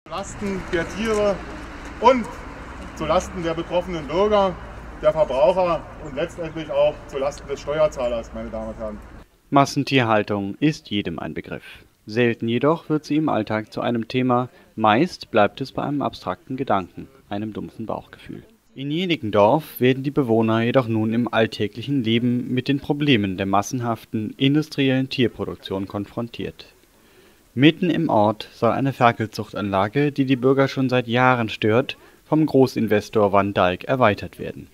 Zulasten der Tiere und zulasten der betroffenen Bürger, der Verbraucher und letztendlich auch zulasten des Steuerzahlers, meine Damen und Herren. Massentierhaltung ist jedem ein Begriff. Selten jedoch wird sie im Alltag zu einem Thema, meist bleibt es bei einem abstrakten Gedanken, einem dumpfen Bauchgefühl. In Jenigendorf werden die Bewohner jedoch nun im alltäglichen Leben mit den Problemen der massenhaften industriellen Tierproduktion konfrontiert. Mitten im Ort soll eine Ferkelzuchtanlage, die die Bürger schon seit Jahren stört, vom Großinvestor Van Dijk erweitert werden.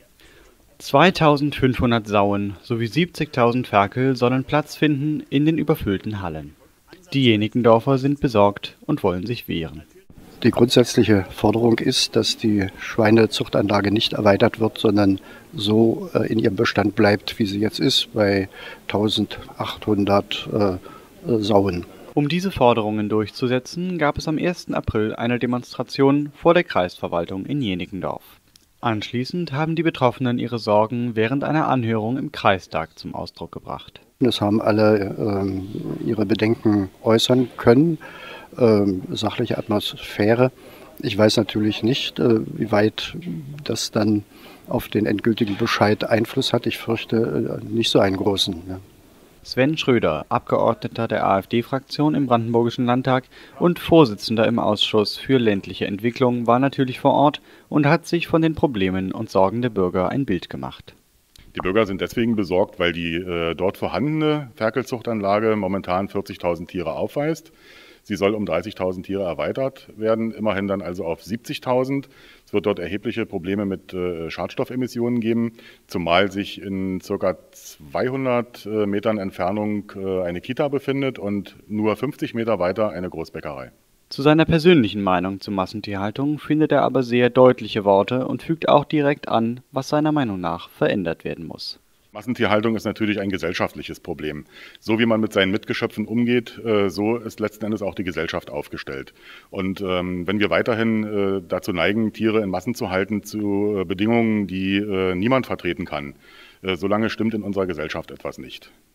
2500 Sauen sowie 70.000 Ferkel sollen Platz finden in den überfüllten Hallen. Die Jenigendorfer sind besorgt und wollen sich wehren. Die grundsätzliche Forderung ist, dass die Schweinezuchtanlage nicht erweitert wird, sondern so in ihrem Bestand bleibt, wie sie jetzt ist, bei 1800 Sauen. Um diese Forderungen durchzusetzen, gab es am 1. April eine Demonstration vor der Kreisverwaltung in Jenigendorf. Anschließend haben die Betroffenen ihre Sorgen während einer Anhörung im Kreistag zum Ausdruck gebracht. Es haben alle ihre Bedenken äußern können, sachliche Atmosphäre. Ich weiß natürlich nicht, wie weit das dann auf den endgültigen Bescheid Einfluss hat. Ich fürchte nicht so einen großen. Ja. Sven Schröder, Abgeordneter der AfD-Fraktion im Brandenburgischen Landtag und Vorsitzender im Ausschuss für ländliche Entwicklung, war natürlich vor Ort und hat sich von den Problemen und Sorgen der Bürger ein Bild gemacht. Die Bürger sind deswegen besorgt, weil die dort vorhandene Ferkelzuchtanlage momentan 40.000 Tiere aufweist. Sie soll um 30.000 Tiere erweitert werden, immerhin dann also auf 70.000. Es wird dort erhebliche Probleme mit Schadstoffemissionen geben, zumal sich in ca. 200 Metern Entfernung eine Kita befindet und nur 50 Meter weiter eine Großbäckerei. Zu seiner persönlichen Meinung zur Massentierhaltung findet er aber sehr deutliche Worte und fügt auch direkt an, was seiner Meinung nach verändert werden muss. Massentierhaltung ist natürlich ein gesellschaftliches Problem. So wie man mit seinen Mitgeschöpfen umgeht, so ist letzten Endes auch die Gesellschaft aufgestellt. Und wenn wir weiterhin dazu neigen, Tiere in Massen zu halten, zu Bedingungen, die niemand vertreten kann, solange stimmt in unserer Gesellschaft etwas nicht.